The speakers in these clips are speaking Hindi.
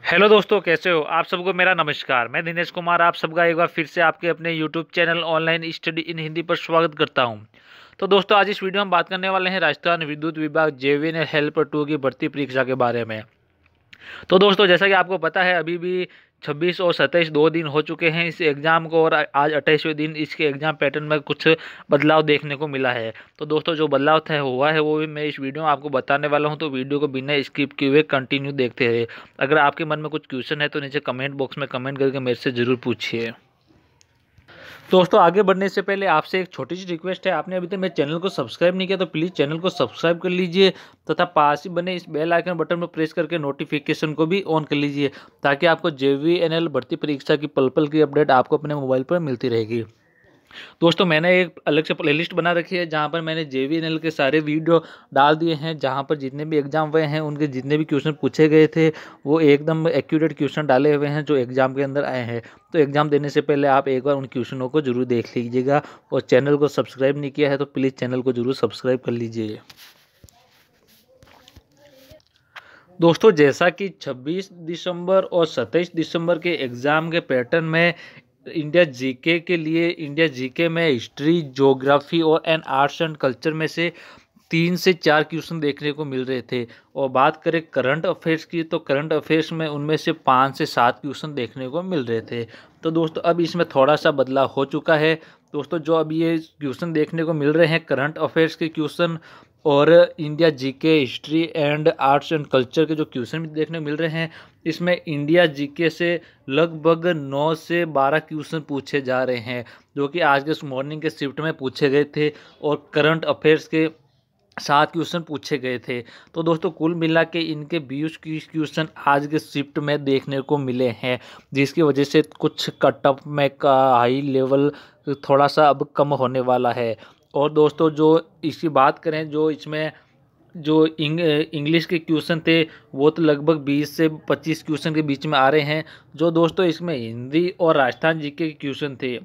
हेलो दोस्तों, कैसे हो आप सबको। मेरा नमस्कार। मैं दिनेश कुमार आप सबका एक बार फिर से आपके अपने YouTube channel online study in Hindi पर स्वागत करता हूं। तो दोस्तों, आज इस वीडियो में बात करने वाले हैं राजस्थान विद्युत विभाग जेवीएन हेल्पर 2 की भर्ती परीक्षा के बारे में। तो दोस्तों, जैसा कि आपको पता है, अभी भी 26 और 27 2 दिन हो चुके हैं इस एग्ज़ाम को, और आज 28वें दिन इसके एग्ज़ाम पैटर्न में कुछ बदलाव देखने को मिला है। तो दोस्तों, जो बदलाव था हुआ है वो भी मैं इस वीडियो में आपको बताने वाला हूं, तो वीडियो को बिना स्किप किए हुए कंटिन्यू देखते रहे। अगर आपके मन में कुछ क्वेश्चन है तो नीचे कमेंट बॉक्स में कमेंट करके मेरे से ज़रूर पूछिए। दोस्तों, आगे बढ़ने से पहले आपसे एक छोटी सी रिक्वेस्ट है। आपने अभी तक मेरे चैनल को सब्सक्राइब नहीं किया तो प्लीज़ चैनल को सब्सक्राइब कर लीजिए तथा पास ही बने इस बेल आइकन बटन पर प्रेस करके नोटिफिकेशन को भी ऑन कर लीजिए, ताकि आपको जेवीएनएल भर्ती परीक्षा की पल पल की अपडेट आपको अपने मोबाइल पर मिलती रहेगी। दोस्तों, मैंने एक अलग से प्लेलिस्ट बना रखी है जहाँ पर मैंने जेवीएनएल के सारे वीडियो डाल दिए हैं, जहाँ पर जितने भी एग्जाम हुए हैं उनके जितने भी क्वेश्चन पूछे गए थे वो एकदम एक्यूरेट क्वेश्चन डाले हुए हैं जो एग्जाम के अंदर आए हैं। तो एग्जाम देने से पहले आप एक बार उन क्वेश्चनों को जरूर देख लीजिएगा, और चैनल को सब्सक्राइब नहीं किया है तो प्लीज़ चैनल को जरूर सब्सक्राइब कर लीजिए। दोस्तों, जैसा कि 26 दिसंबर और 27 दिसंबर के एग्ज़ाम के पैटर्न में इंडिया जीके के लिए, इंडिया जीके में हिस्ट्री, ज्योग्राफी और आर्ट्स एंड कल्चर में से 3 से 4 क्वेश्चन देखने को मिल रहे थे। और बात करें करंट अफेयर्स की, तो करंट अफेयर्स में उनमें से 5 से 7 क्वेश्चन देखने को मिल रहे थे। तो दोस्तों, अब इसमें थोड़ा सा बदलाव हो चुका है। दोस्तों, जो अब ये क्वेश्चन देखने को मिल रहे हैं करंट अफेयर्स के क्वेश्चन और India GK, history and arts and culture के जो क्वेश्चन भी देखने को मिल रहे हैं, इसमें इंडिया जीके से लगभग 9 से 12 क्वेश्चन पूछे जा रहे हैं, जो कि आज के मॉर्निंग के शिफ्ट में पूछे गए थे, और करंट अफेयर्स के 7 क्वेश्चन पूछे गए थे। तो दोस्तों, कुल मिला के इनके 20 क्वेश्चन आज के शिफ्ट में देखने को मिले हैं, जिसकी वजह से कुछ कट ऑफ में का हाई लेवल थोड़ा सा अब कम होने वाला है। और दोस्तों, जो इसकी बात करें, जो इसमें जो इंग्लिश के क्वेश्चन थे वो तो लगभग 20 से 25 क्वेश्चन के बीच में आ रहे हैं। जो दोस्तों इसमें हिंदी और राजस्थान जीके के क्वेश्चन थे,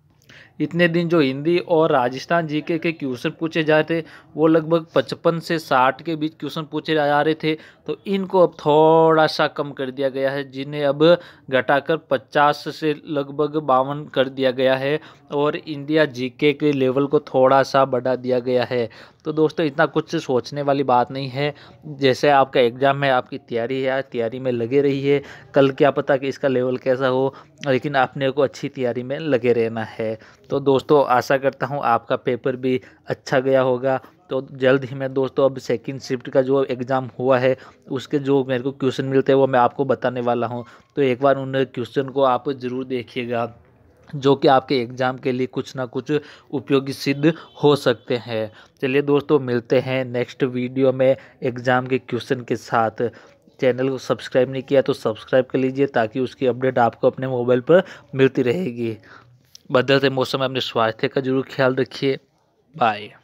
इतने दिन जो हिंदी और राजस्थान जीके के क्वेश्चन पूछे जाए थे वो लगभग 55 से 60 के बीच क्वेश्चन पूछे जा रहे थे। तो इनको अब थोड़ा सा कम कर दिया गया है, जिन्हें अब घटाकर 50 से लगभग 52 कर दिया गया है, और इंडिया जीके के लेवल को थोड़ा सा बढ़ा दिया गया है। तो दोस्तों, इतना कुछ सोचने वाली बात नहीं है। जैसे आपका एग्ज़ाम है, आपकी तैयारी है, आज तैयारी में लगे रहिए। कल क्या पता कि इसका लेवल कैसा हो, लेकिन आपने को अच्छी तैयारी में लगे रहना है। तो दोस्तों, आशा करता हूँ आपका पेपर भी अच्छा गया होगा। तो जल्द ही मैं दोस्तों अब सेकंड शिफ्ट का जो एग्ज़ाम हुआ है उसके जो मेरे को क्वेश्चन मिलते हैं वो मैं आपको बताने वाला हूँ। तो एक बार उन क्वेश्चन को आप ज़रूर देखिएगा, जो कि आपके एग्ज़ाम के लिए कुछ ना कुछ उपयोगी सिद्ध हो सकते हैं। चलिए दोस्तों, मिलते हैं नेक्स्ट वीडियो में एग्ज़ाम के क्वेश्चन के साथ। चैनल को सब्सक्राइब नहीं किया तो सब्सक्राइब कर लीजिए, ताकि उसकी अपडेट आपको अपने मोबाइल पर मिलती रहेगी। बदलते मौसम में अपने स्वास्थ्य का जरूर ख्याल रखिए। बाय।